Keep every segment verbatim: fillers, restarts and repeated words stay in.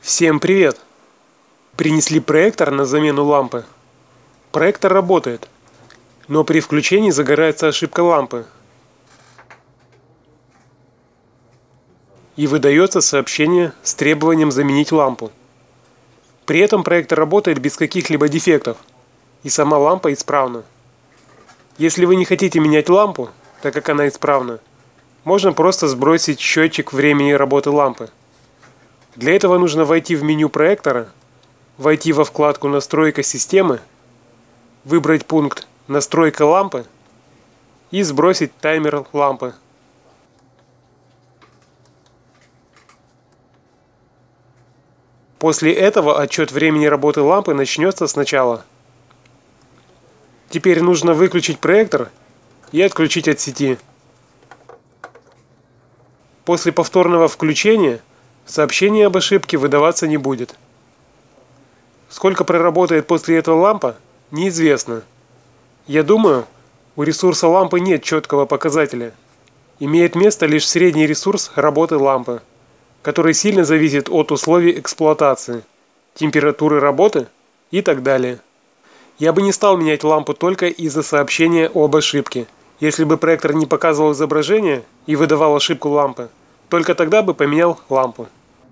Всем привет! Принесли проектор на замену лампы. Проектор работает, но при включении загорается ошибка лампы. И выдается сообщение с требованием заменить лампу. При этом проектор работает без каких-либо дефектов, и сама лампа исправна. Если вы не хотите менять лампу, так как она исправна, можно просто сбросить счетчик времени работы лампы. Для этого нужно войти в меню проектора, войти во вкладку «Настройка системы», выбрать пункт «Настройка лампы» и сбросить таймер лампы. После этого отчет времени работы лампы начнется сначала. Теперь нужно выключить проектор и отключить от сети. После повторного включения сообщение об ошибке выдаваться не будет. Сколько проработает после этого лампа, неизвестно. Я думаю, у ресурса лампы нет четкого показателя. Имеет место лишь средний ресурс работы лампы, который сильно зависит от условий эксплуатации, температуры работы и так далее. Я бы не стал менять лампу только из-за сообщения об ошибке. Если бы проектор не показывал изображение и выдавал ошибку лампы, только тогда бы поменял лампу.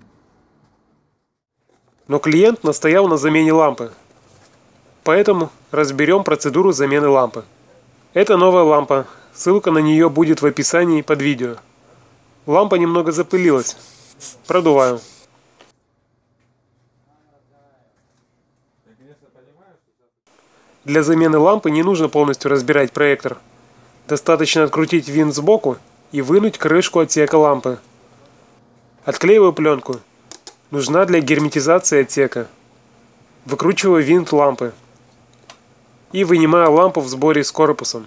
Но клиент настоял на замене лампы. Поэтому разберем процедуру замены лампы. Это новая лампа. Ссылка на нее будет в описании под видео. Лампа немного запылилась. Продуваю. Для замены лампы не нужно полностью разбирать проектор. Достаточно открутить винт сбоку и вынуть крышку отсека лампы. Отклеиваю пленку. Нужна для герметизации отсека. Выкручиваю винт лампы. И вынимаю лампу в сборе с корпусом.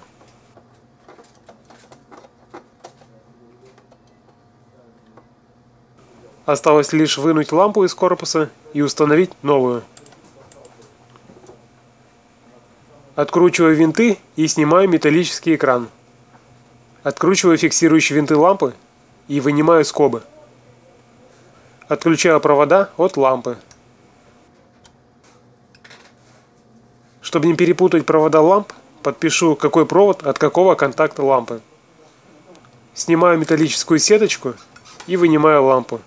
Осталось лишь вынуть лампу из корпуса и установить новую. Откручиваю винты и снимаю металлический экран. Откручиваю фиксирующие винты лампы и вынимаю скобы. Отключаю провода от лампы. Чтобы не перепутать провода ламп, подпишу, какой провод от какого контакта лампы. Снимаю металлическую сеточку и вынимаю лампу.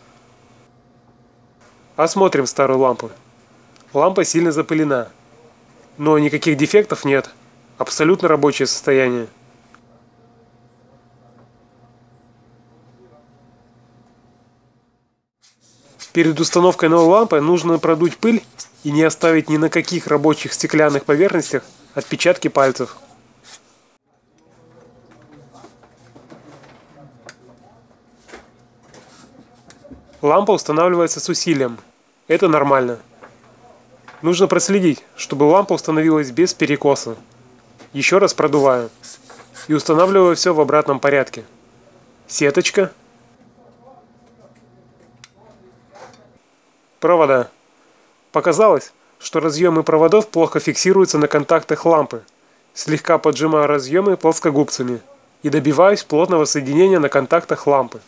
Осмотрим старую лампу. Лампа сильно запылена, но никаких дефектов нет. Абсолютно рабочее состояние. Перед установкой новой лампы нужно продуть пыль и не оставить ни на каких рабочих стеклянных поверхностях отпечатки пальцев. Лампа устанавливается с усилием. Это нормально. Нужно проследить, чтобы лампа установилась без перекоса. Еще раз продуваю. И устанавливаю все в обратном порядке. Сеточка. Провода. Показалось, что разъемы проводов плохо фиксируются на контактах лампы. Слегка поджимаю разъемы плоскогубцами и добиваюсь плотного соединения на контактах лампы.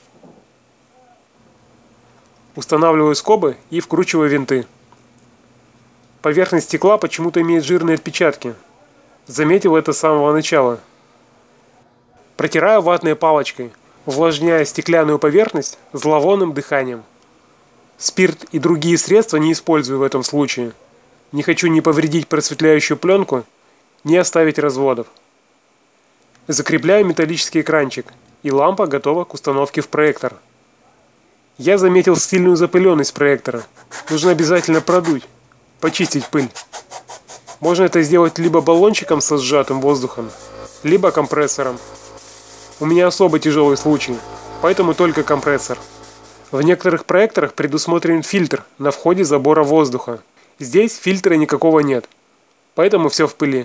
Устанавливаю скобы и вкручиваю винты. Поверхность стекла почему-то имеет жирные отпечатки. Заметил это с самого начала. Протираю ватной палочкой, увлажняя стеклянную поверхность зловонным дыханием. Спирт и другие средства не использую в этом случае. Не хочу ни повредить просветляющую пленку, ни оставить разводов. Закрепляю металлический экранчик, и лампа готова к установке в проектор. Я заметил сильную запыленность проектора. Нужно обязательно продуть, почистить пыль. Можно это сделать либо баллончиком со сжатым воздухом, либо компрессором. У меня особо тяжелый случай, поэтому только компрессор. В некоторых проекторах предусмотрен фильтр на входе забора воздуха. Здесь фильтра никакого нет, поэтому все в пыли.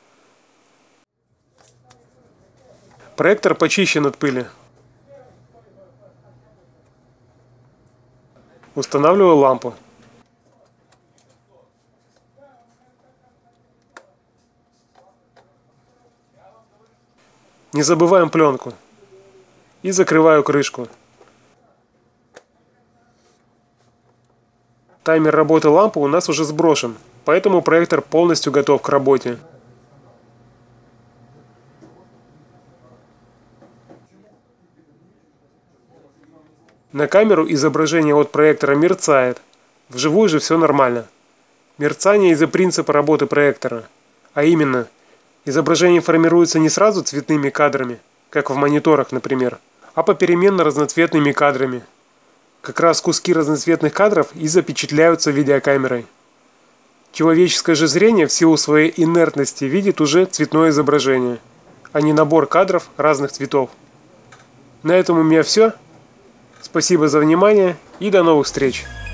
Проектор почищен от пыли. Устанавливаю лампу. Не забываем пленку. И закрываю крышку. Таймер работы лампы у нас уже сброшен, поэтому проектор полностью готов к работе. На камеру изображение от проектора мерцает, вживую же все нормально. Мерцание из-за принципа работы проектора, а именно, изображение формируется не сразу цветными кадрами, как в мониторах, например, а попеременно разноцветными кадрами. Как раз куски разноцветных кадров и запечатляются видеокамерой. Человеческое же зрение в силу своей инертности видит уже цветное изображение, а не набор кадров разных цветов. На этом у меня все. Спасибо за внимание и до новых встреч!